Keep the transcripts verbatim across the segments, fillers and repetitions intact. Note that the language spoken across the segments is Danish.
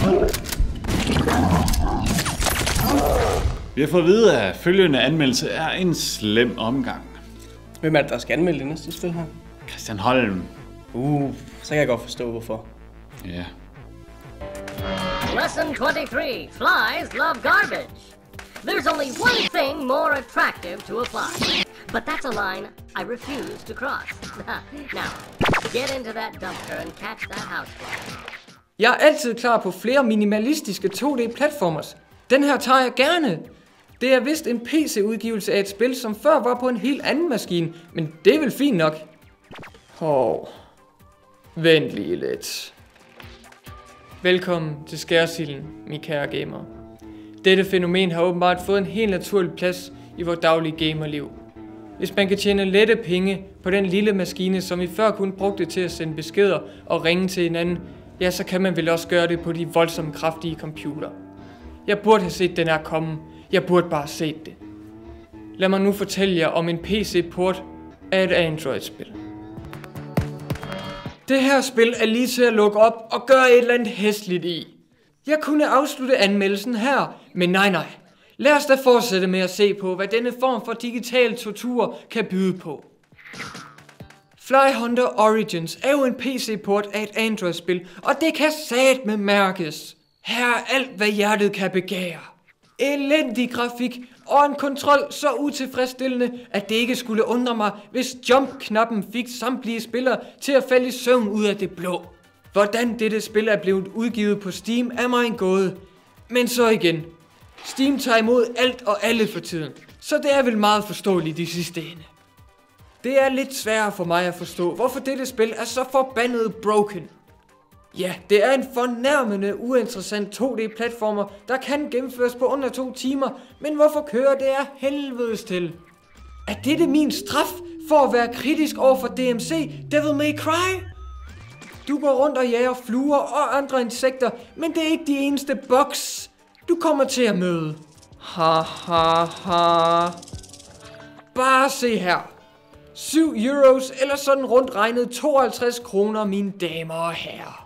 Vi har fået at vide, at følgende anmeldelse er en slem omgang. Hvem er det, der skal anmelde det næste spil her? Christian Holm. Uh, så kan jeg godt forstå, hvorfor. Ja. Lesson twenty-three. Flies love garbage. There's only one thing more attractive to a fly. But that's a line I refuse to cross. Now, get into that dumpster and catch that housefly. Jeg er altid klar på flere minimalistiske to D-platformers. Den her tager jeg gerne. Det er vist en P C-udgivelse af et spil, som før var på en helt anden maskine, men det er vel fint nok. Hov. Vent lige lidt. Velkommen til skærsilden, min kære gamer. Dette fænomen har åbenbart fået en helt naturlig plads i vores daglige gamerliv. Hvis man kan tjene lette penge på den lille maskine, som vi før kun brugte til at sende beskeder og ringe til hinanden, ja, så kan man vel også gøre det på de voldsomt kraftige computer. Jeg burde have set den her komme. Jeg burde bare have set det. Lad mig nu fortælle jer om en P C-port af et Android-spil. Det her spil er lige til at lukke op og gøre et eller andet hæsligt i. Jeg kunne afslutte anmeldelsen her, men nej nej. Lad os da fortsætte med at se på, hvad denne form for digital tortur kan byde på. Fly Hunter Origins er jo en P C-port af et Android-spil, og det kan satme mærkes. Her er alt, hvad hjertet kan begære. Elendig grafik og en kontrol så utilfredsstillende, at det ikke skulle undre mig, hvis jump-knappen fik samtlige spillere til at falde i søvn ud af det blå. Hvordan dette spil er blevet udgivet på Steam er mig en gåde. Men så igen. Steam tager imod alt og alle for tiden, så det er vel meget forståeligt i sidste ende. Det er lidt sværere for mig at forstå, hvorfor dette spil er så forbandet broken. Ja, det er en fornærmende, uinteressant to D-platformer, der kan gennemføres på under to timer, men hvorfor kører det af helvedes til? Er dette min straf for at være kritisk over for D M C Devil May Cry? Du går rundt og jager fluer og andre insekter, men det er ikke de eneste bugs, du kommer til at møde. Ha ha ha. Bare se her. syv euros eller sådan rundt regnet tooghalvtreds kroner, mine damer og herrer.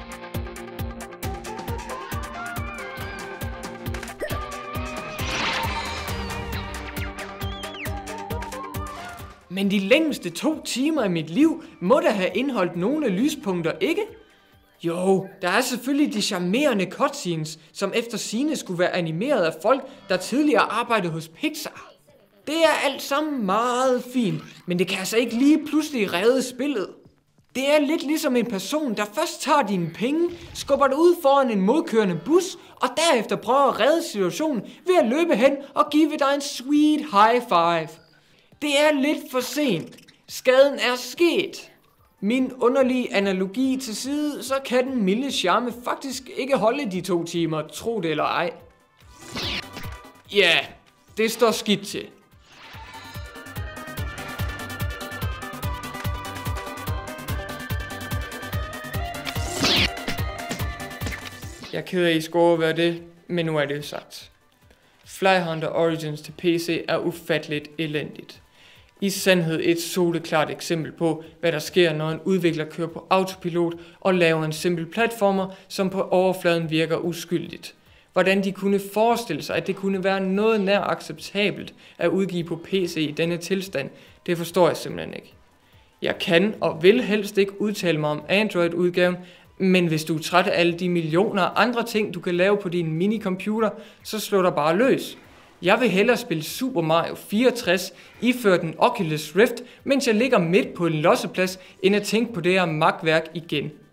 Men de længste to timer i mit liv må da have indeholdt nogle lyspunkter, ikke? Jo, der er selvfølgelig de charmerende cutscenes, som efter sigende skulle være animeret af folk, der tidligere arbejdede hos Pixar. Det er alt sammen meget fint, men det kan altså ikke lige pludselig redde spillet. Det er lidt ligesom en person, der først tager dine penge, skubber dig ud foran en modkørende bus, og derefter prøver at redde situationen ved at løbe hen og give dig en sweet high five. Det er lidt for sent. Skaden er sket. Min underlige analogi til side, så kan den milde charme faktisk ikke holde de to timer, tro det eller ej. Ja, det står skidt til. Jeg er ked af, at I skulle overvære det, men nu er det sagt. Fly Hunter Origins til P C er ufatteligt elendigt. I sandhed et soleklart eksempel på, hvad der sker, når en udvikler kører på autopilot og laver en simpel platformer, som på overfladen virker uskyldigt. Hvordan de kunne forestille sig, at det kunne være noget nær acceptabelt at udgive på P C i denne tilstand, det forstår jeg simpelthen ikke. Jeg kan og vil helst ikke udtale mig om Android-udgaven, men hvis du er træt af alle de millioner af andre ting, du kan lave på din minicomputer, så slå dig bare løs. Jeg vil hellere spille Super Mario fireogtres iført en Oculus Rift, mens jeg ligger midt på en losseplads, end at tænke på det her magtværk igen.